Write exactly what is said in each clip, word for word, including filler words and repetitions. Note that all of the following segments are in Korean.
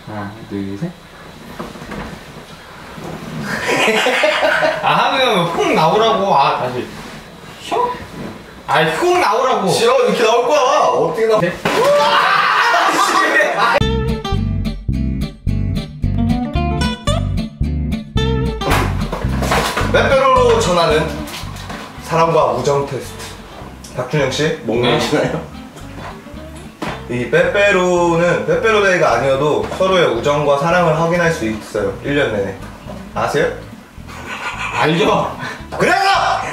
하나, 둘, 셋. 아, 하면 훅 나오라고. 아, 다시. 쉬어? 아이, 훅 나오라고. 싫어, 이렇게 나올 거야. 어떻게 나와? 네? 빼빼로로 전하는 사랑과 우정 테스트. 박준영 씨, 먹는시나요? 이 빼빼로는 빼빼로데이가 아니어도 서로의 우정과 사랑을 확인할 수 있어요. 일 년 내내. 아세요? 알죠? 그래서!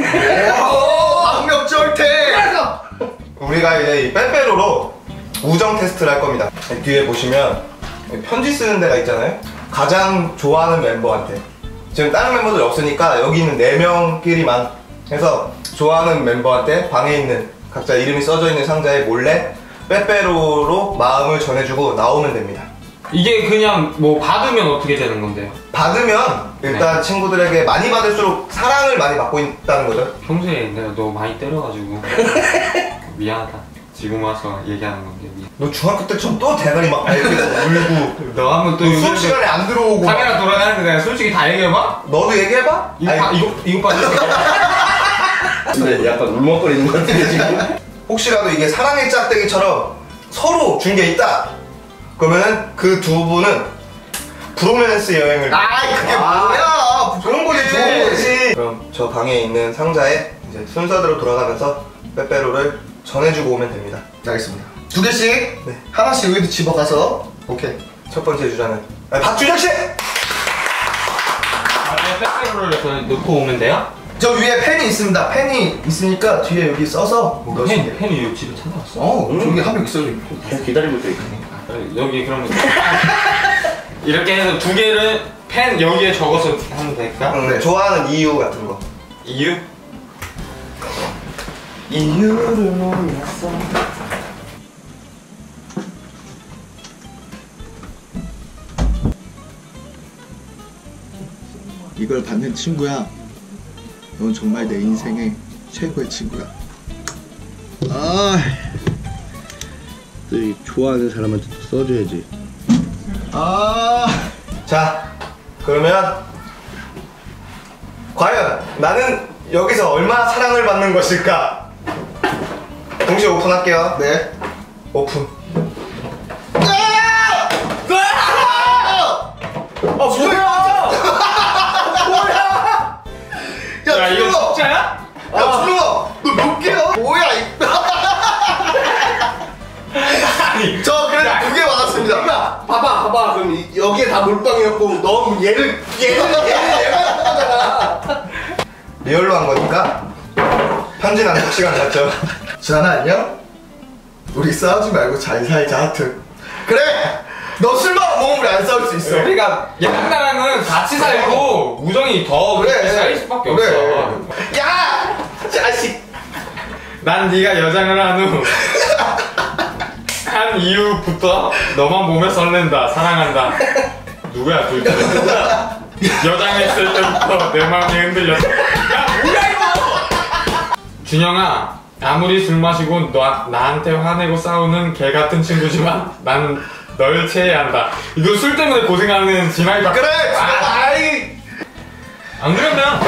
박력절대! 그래서! 우리가 이제 이 빼빼로로 우정 테스트를 할 겁니다. 뒤에 보시면 편지 쓰는 데가 있잖아요. 가장 좋아하는 멤버한테. 지금 다른 멤버들이 없으니까 여기 있는 네 명끼리만 해서 좋아하는 멤버한테 방에 있는 각자 이름이 써져 있는 상자에 몰래 빼빼로로 마음을 전해주고 나오면 됩니다. 이게 그냥 뭐 받으면 어떻게 되는 건데요? 받으면 일단 네. 친구들에게 많이 받을수록 사랑을 많이 받고 있다는 거죠. 평소에 내가 너 많이 때려가지고 미안하다. 지금 와서 얘기하는 건데 미안. 너 중학교 때처럼 또 대가리 막 이렇게 울고 너 하면 또 수업 시간에 안 들어오고 카메라 돌아가는데 내가 솔직히 다 얘기해봐? 너도 얘기해봐? 이거 봐, 이거 이거 봐. 근데 약간 울먹거리는 것 같은데 지금. 혹시라도 이게 사랑의 짝대기처럼 서로 준 게 있다 그러면은 그 두 분은 브로맨스 여행을. 아이 그게 아, 뭐야? 그런 거지, 좋은 거지. 그럼 저 방에 있는 상자에 이제 순서대로 돌아가면서 빼빼로를 전해주고 오면 됩니다. 알겠습니다. 두 개씩 네. 하나씩 여기도 집어가서. 오케이. 첫 번째 주자는 아니, 박준혁 씨. 아, 빼빼로를 이렇게 넣고 오면 돼요? 저 위에 펜이 있습니다. 펜이 있으니까 뒤에 여기 써서 넣으시면 돼요. 펜이 여기 집에 찾아왔어? 어, 음. 저기 한 명 있어요. 기다리고 있어. 여기 그러면 이렇게 해서 두 개를 펜 여기에 적어서 하면 될까? 응, 네. 좋아하는 이유 같은 거. 이유? 이유를 몰랐어. 이걸 받는 친구야. 넌 정말 내 인생의 최고의 친구야. 아, 또 좋아하는 사람한테 또 써줘야지. 아, 자, 그러면 과연 나는 여기서 얼마나 사랑을 받는 것일까? 동시에 오픈할게요. 네. 오픈. 아, 뭐야? 야, 야, 이거 준호! 진짜야? 야, 준호! 너 몇 개야? 뭐야, 이 아니, 저 그래도 야, 두 개 받았습니다. 봐봐, 봐봐. 그럼 이, 여기에 다 몰빵이었고, 너 얘를, 얘를, 얘를 얘가 한 거잖아. 리얼로 한 거니까 편지 나눌 시간 갖죠. 준환아 안녕? 우리 싸우지 말고 잘 살자 하트. 그래! 너 술만 먹으면 우리 안 싸울 수 있어. 그러니까 얘랑나랑은 같이 살고 우정이 더 그래. 쌓일 수밖에 그래. 없어. 야! 자식! 난 네가 여장을 한 후 한 이후부터 너만 보면 설렌다, 사랑한다. 누구야 둘째? 여장했을 때부터 내 마음이 흔들렸어. 야 뭐야 이거! 준영아, 아무리 술 마시고 너, 나한테 화내고 싸우는 개 같은 친구지만 난 널 체해한다. 이거 술 때문에 고생하는 진아이 박. 그래! 아, 아이! 안 그러면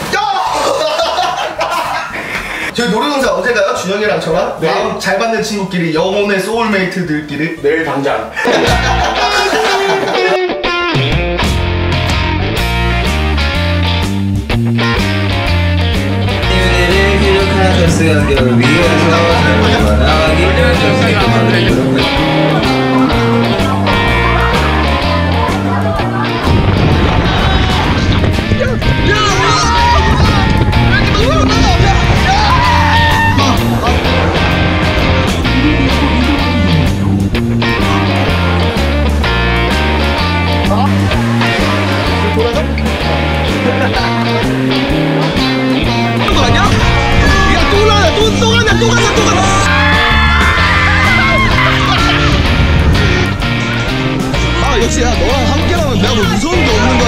저희 노래동산 어제 가요? 준영이랑 저랑? 네. 마음 잘 받는 친구끼리 영혼의 소울메이트들끼리. 내일 당장. 이들을 기록한 젖을 위해서 잘 나가기를 젖을 역시 야 너랑 함께라면 내가 뭐 무서운 게 없는